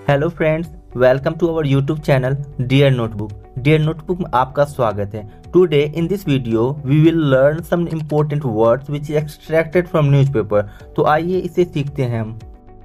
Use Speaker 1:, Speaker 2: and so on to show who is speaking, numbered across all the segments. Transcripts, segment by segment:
Speaker 1: Hello friends, welcome to our YouTube channel dear notebook. Dear notebook में आपका स्वागत है। Today in this video we will learn some important words which is extracted from newspaper. तो आइए इसे सीखते हैं हम।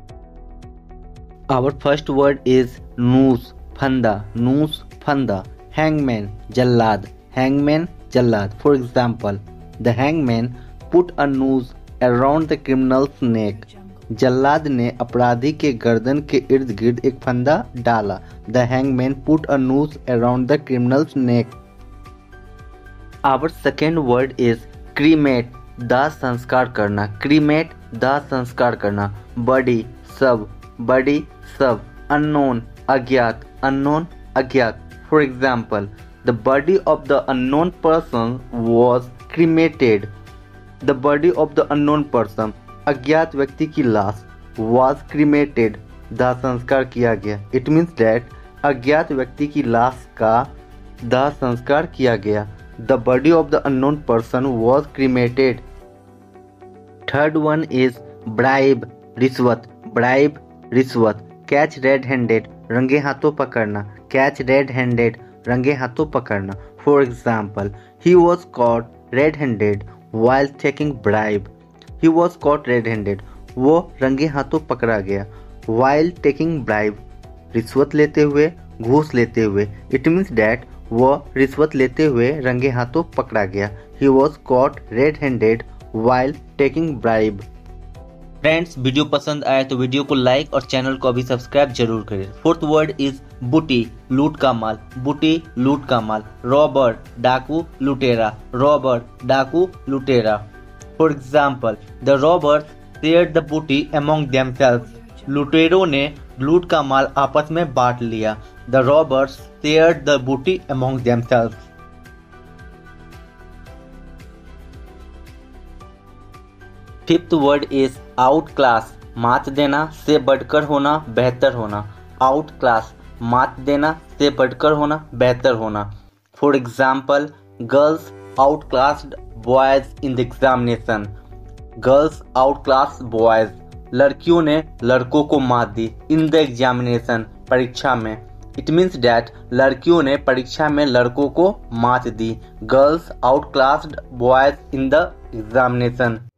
Speaker 1: Our first word is noose फंदा। नूस फंदा। हैंगमैन जल्लाद। हैंगमैन जल्लाद। For example, the hangman put a noose around the criminal's neck. जल्लाद ने अपराधी के गर्दन के इर्द गिर्द एक फंदा डाला। The hangman put a noose around the criminal's neck. Our second word is cremate, दाह संस्कार करना। क्रीमेट, दाह संस्कार करना। बॉडी सब। बॉडी सब। अननोन अज्ञात। अननोन अज्ञात। For example, the body of the unknown person was cremated. The body of the unknown person, अज्ञात व्यक्ति की लाश, वॉज क्रीमेटेड, दाह संस्कार किया गया। इट मीन्स दैट अज्ञात व्यक्ति की लाश का दाह संस्कार किया गया। The body of the unknown person was cremated. Third one is bribe, रिश्वत। ब्राइब, रिश्वत। कैच रेड हैंडेड, रंगे हाथों पकड़ना। कैच रेड हैंडेड, रंगे हाथों पकड़ना। For example, he was caught red handed while taking bribe. He was caught red-handed. वो रंगे हाथों पकड़ा गया while taking bribe, रिश्वत लेते हुए, घूस लेते हुए। It means that वो रिश्वत लेते हुए रंगे हाथों पकड़ा गया। He was caught red-handed while taking bribe. Friends, video पसंद आए तो वीडियो को लाइक और चैनल को अभी सब्सक्राइब जरूर करें। फोर्थ वर्ड इज बूटी, लूट का माल। बूटी, लूट का माल। रॉबर, डाकू, लुटेरा। रॉबर, डाकू, लुटेरा। For example, the robbers shared the booty among themselves. लुटेरों ने लूट का माल आपस में बांट लिया। The robbers shared the booty among themselves. Fifth word is outclass, मात देना, से बढ़कर होना, बेहतर होना। आउट क्लास, मात देना, से बढ़कर होना, बेहतर होना। For example, girls out classed boys in the examination. Girls outclass boys, लड़कियों ने लड़कों को मात दी इन द एग्जामिनेशन, परीक्षा में। इट मीन्स डैट लड़कियों ने परीक्षा में लड़कों को मात दी। Girls out classed boys in the examination.